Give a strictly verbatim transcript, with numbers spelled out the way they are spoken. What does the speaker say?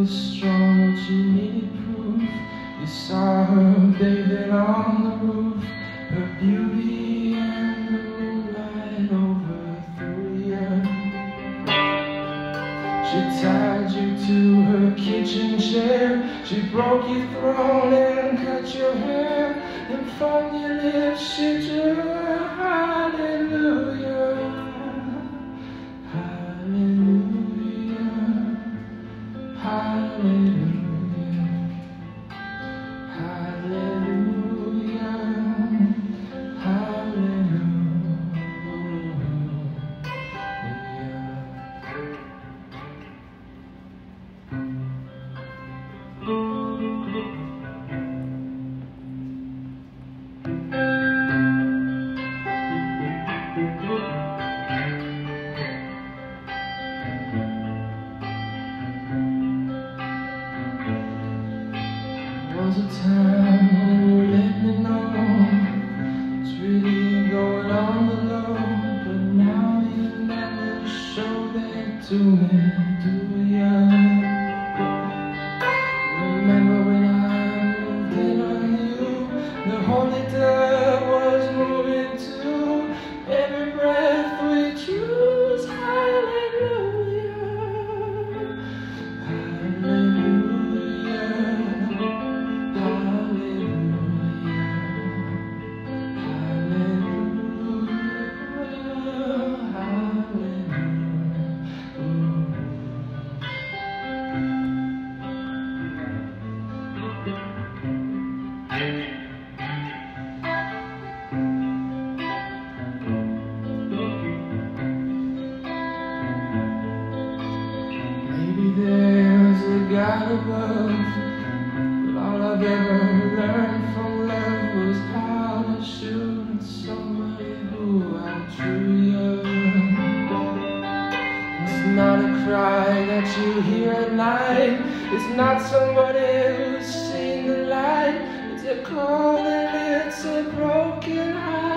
was strong, but you needed proof. You saw her bathing on the roof, her beauty and the moonlight overthrew you. She tied you to her kitchen chair, she broke your throne and cut your hair, and from your lips she drew a hallelujah. Hallelujah, hallelujah, hallelujah, hallelujah. There was a time when you let me know it's really going on below, but now you never show that to me, do ya? Remember when I moved in on you, the holy dove was moving too, every breath we drew was hallelujah, hallelujah. Maybe there's a God above, but all I've ever learned from love was how to shoot somebody who outdrew you. It's not a cry that you hear at night, it's not somebody who's seen the light, it's a call and it's a broken heart.